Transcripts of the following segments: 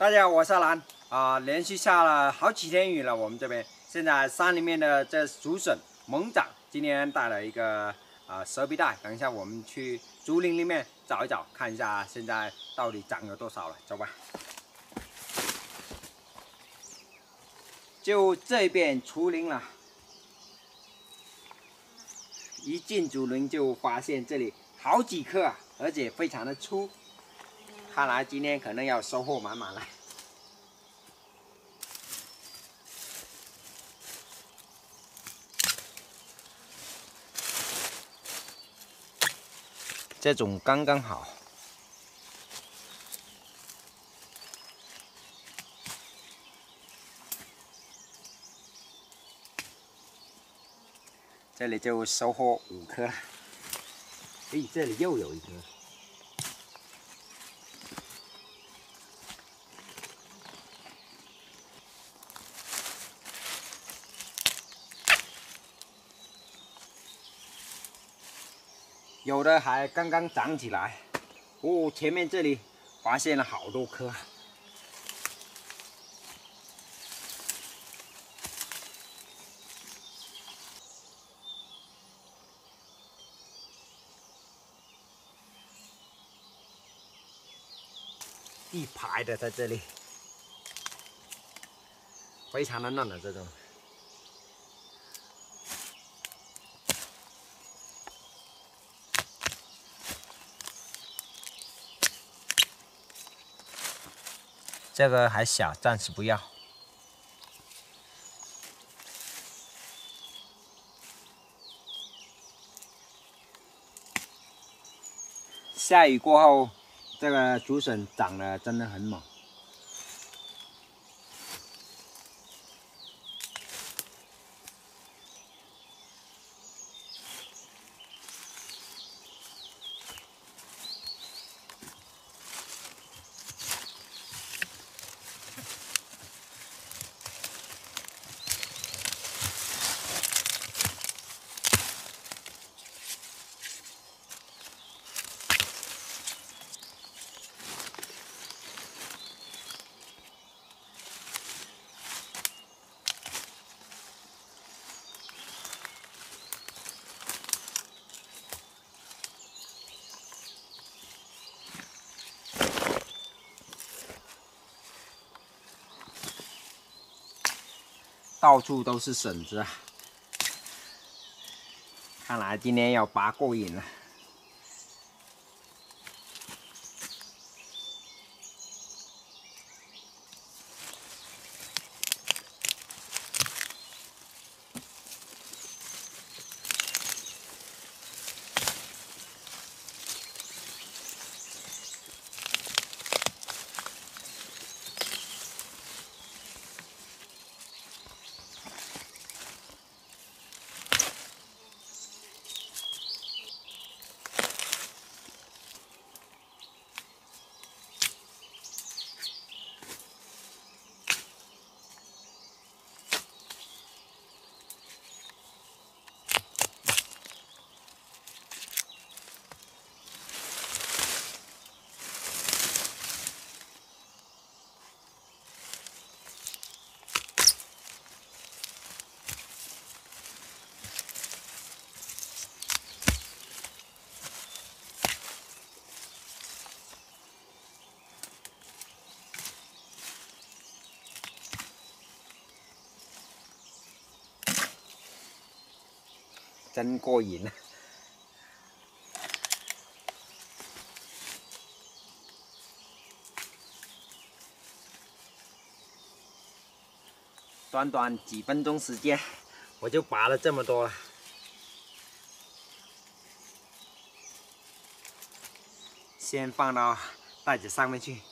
大家好，我是阿兰连续下了好几天雨了，我们这边现在山里面的这竹笋猛长，今天带了一个蛇皮袋，等一下我们去竹林里面找一找，看一下现在到底长有多少了，走吧。就这边竹林了，一进竹林就发现这里好几棵啊，而且非常的粗，看来今天可能要收获满满了。这种刚刚好。这里就收获5颗了。诶，这里又有一颗。有的还刚刚长起来。哦，前面这里发现了好多颗。一排的在这里，非常的嫩的这种。这个还小，暂时不要。下雨过后，这个竹笋长得真的很猛。到处都是笋子啊！看来今天要拔过瘾了。真过瘾啊！短短几分钟时间，我就拔了这么多了。先放到袋子上面去。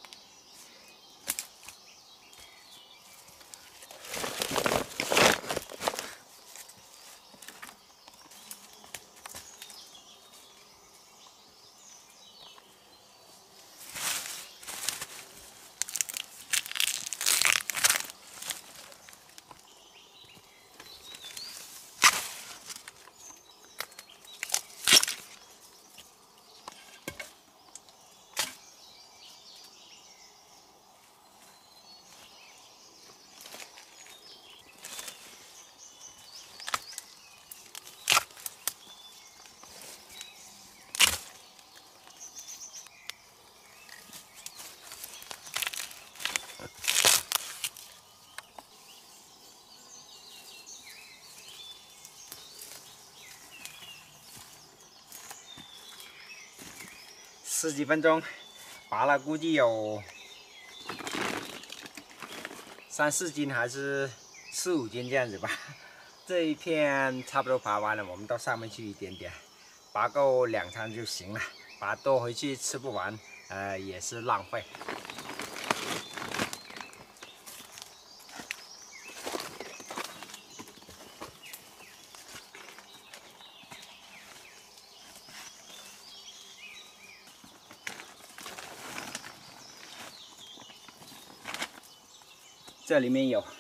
十几分钟，拔了估计有3、4斤还是4、5斤这样子吧。这一片差不多拔完了，我们到上面去一点点，拔够2餐就行了。拔多回去吃不完，也是浪费。这里面有。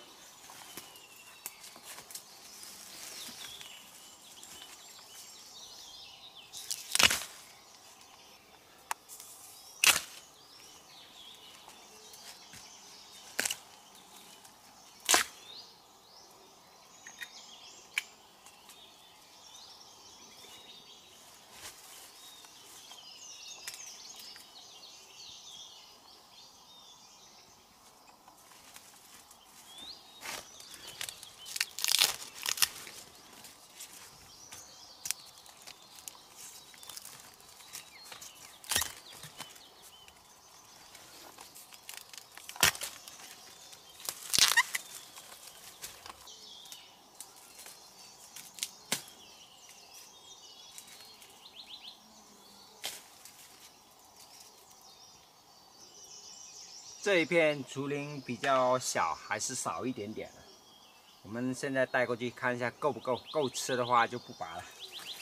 这一片竹林比较小，还是少一点点的。我们现在带过去看一下够不够，够吃的话就不拔了。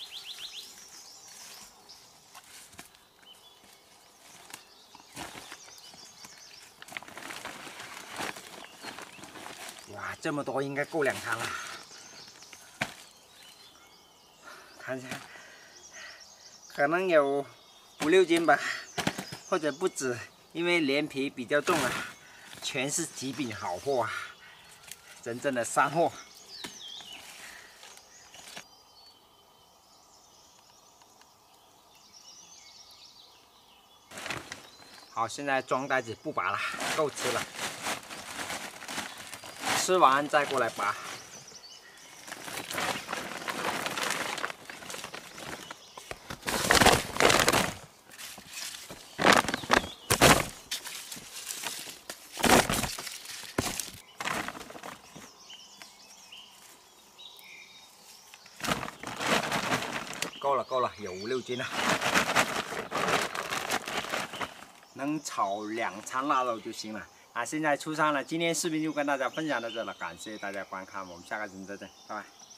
哇，这么多应该够2餐了。看一下，可能有5、6斤吧，或者不止。因为连皮比较重啊，全是极品好货啊，真正的山货。好，现在装袋子不拔了，够吃了。吃完再过来拔。够了，有5、6斤了，能炒2餐腊肉就行了。现在出餐了。今天视频就跟大家分享到这了，感谢大家观看，我们下个视频再见，拜拜。